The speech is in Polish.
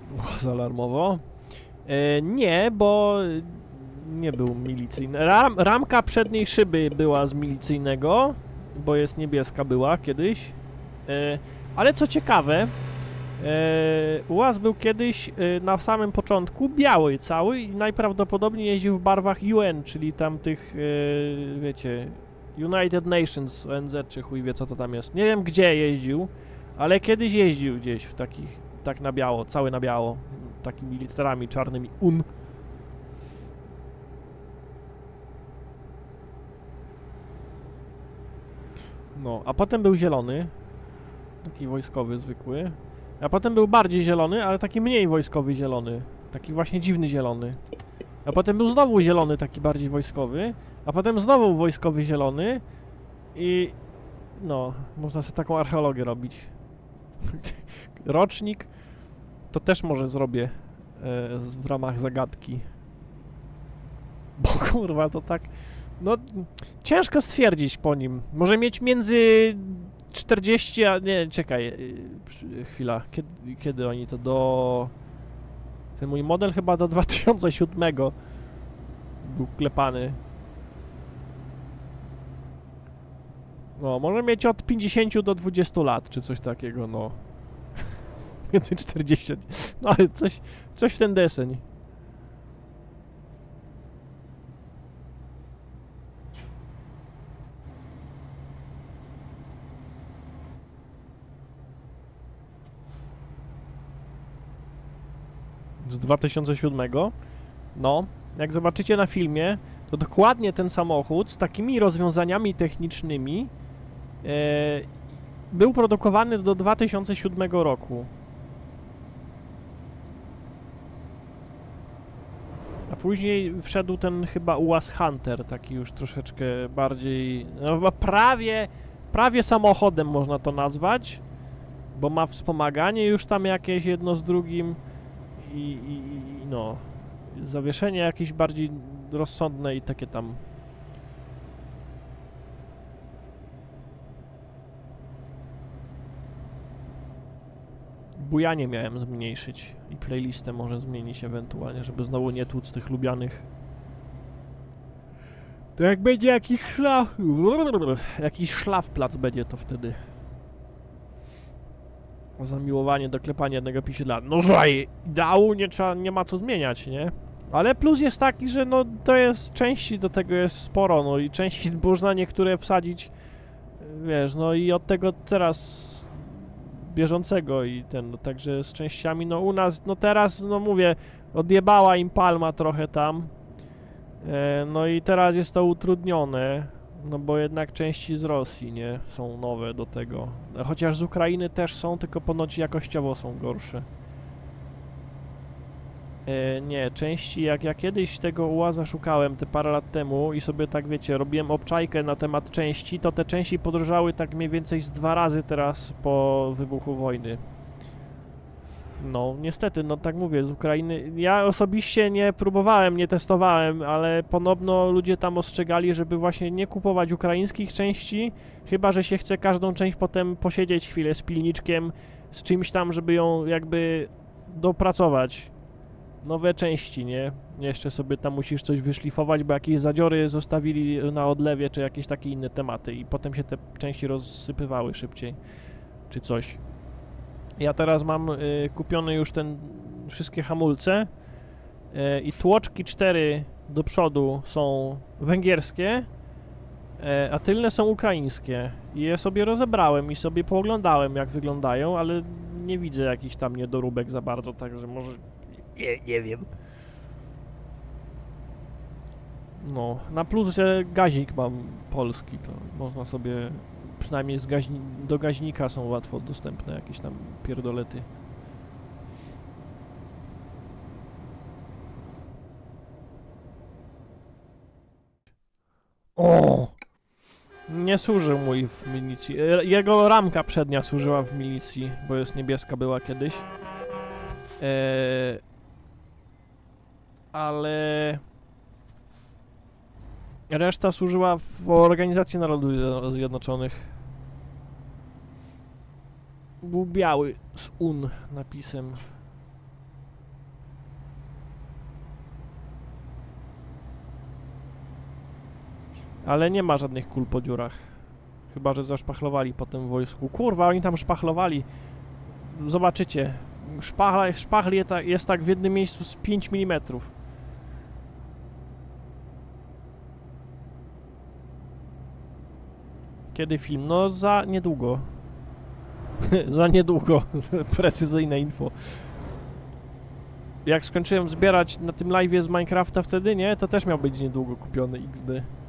Głos alarmowo. Nie, bo nie był milicyjny. Ramka przedniej szyby była z milicyjnego, bo jest niebieska była kiedyś. Ale co ciekawe, UAZ był kiedyś na samym początku biały cały i najprawdopodobniej jeździł w barwach UN, czyli tam tych, wiecie, United Nations, ONZ czy chuj wie co to tam jest. Nie wiem gdzie jeździł, ale kiedyś jeździł gdzieś w takich, tak na biało, cały na biało, takimi literami czarnymi UN. No, a potem był zielony, taki wojskowy zwykły, a potem był bardziej zielony, ale taki mniej wojskowy zielony, taki właśnie dziwny zielony. A potem był znowu zielony, taki bardziej wojskowy, a potem znowu wojskowy zielony i no, można sobie taką archeologię robić. Rocznik to też może zrobię w ramach zagadki. Bo kurwa to tak, no ciężko stwierdzić po nim. Może mieć między 40, a nie, czekaj, chwila, kiedy oni to do... Ten mój model chyba do 2007 był klepany. No, może mieć od 50 do 20 lat, czy coś takiego, no. Między 40, no ale coś w ten deseń. Z 2007. No, jak zobaczycie na filmie, to dokładnie ten samochód z takimi rozwiązaniami technicznymi był produkowany do 2007 roku. A później wszedł ten chyba UAZ Hunter, taki już troszeczkę bardziej, no prawie samochodem można to nazwać, bo ma wspomaganie już tam jakieś jedno z drugim i no, zawieszenie jakieś bardziej rozsądne i takie tam. Bujanie miałem zmniejszyć i playlistę może zmienić ewentualnie, żeby znowu nie tłuc tych lubianych. To jak będzie jakiś szlafplac będzie to wtedy. O zamiłowanie do klepania jednego pisidła. No żaj, ideału nie ma co zmieniać, nie? Ale plus jest taki, że no to jest, części do tego jest sporo, no i części można niektóre wsadzić, wiesz, no i od tego teraz bieżącego i ten, no, także z częściami, no u nas, no teraz, no mówię, odjebała im Palma trochę tam, no i teraz jest to utrudnione, no bo jednak części z Rosji, nie, są nowe do tego, chociaż z Ukrainy też są, tylko ponoć jakościowo są gorsze. Nie, części, jak ja kiedyś tego UAZ-a szukałem te parę lat temu i sobie tak wiecie, robiłem obczajkę na temat części, to te części podrożały tak mniej więcej z 2 razy teraz po wybuchu wojny. No, niestety, no tak mówię, z Ukrainy, ja osobiście nie próbowałem, nie testowałem, ale podobno ludzie tam ostrzegali, żeby właśnie nie kupować ukraińskich części, chyba że się chce każdą część potem posiedzieć chwilę z pilniczkiem, z czymś tam, żeby ją jakby dopracować. Nowe części, nie? Jeszcze sobie tam musisz coś wyszlifować, bo jakieś zadziory zostawili na odlewie, czy jakieś takie inne tematy i potem się te części rozsypywały szybciej, czy coś. Ja teraz mam kupione już wszystkie hamulce i tłoczki 4 do przodu są węgierskie, a tylne są ukraińskie. I je sobie rozebrałem i sobie pooglądałem, jak wyglądają, ale nie widzę jakichś tam niedoróbek za bardzo, także może... Nie wiem. No, na plus, że gazik mam polski, to można sobie, przynajmniej do gaźnika są łatwo dostępne jakieś tam pierdolety. O! Nie służył mój w milicji. Jego ramka przednia służyła w milicji, bo jest niebieska była kiedyś. Ale reszta służyła w Organizacji Narodów Zjednoczonych. Był biały z UN napisem. Ale nie ma żadnych kul po dziurach. Chyba że zaszpachlowali po tym wojsku. Kurwa, oni tam szpachlowali. Zobaczycie. Szpachl jest tak w jednym miejscu z 5 mm. Kiedy film? No za niedługo. Za niedługo. Precyzyjne info. Jak skończyłem zbierać na tym live'ie z Minecrafta wtedy, nie? To też miał być niedługo kupiony XD.